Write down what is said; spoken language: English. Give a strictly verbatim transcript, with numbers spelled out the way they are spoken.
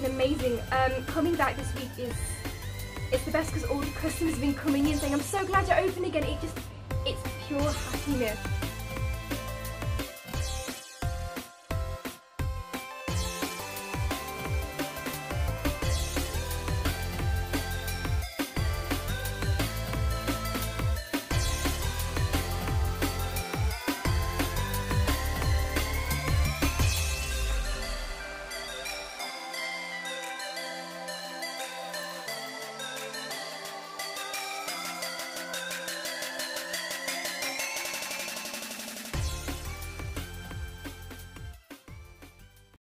been amazing. Um, coming back this week is it's the best because all the customers have been coming in saying, I'm so glad you're open again. It just, it's pure happiness.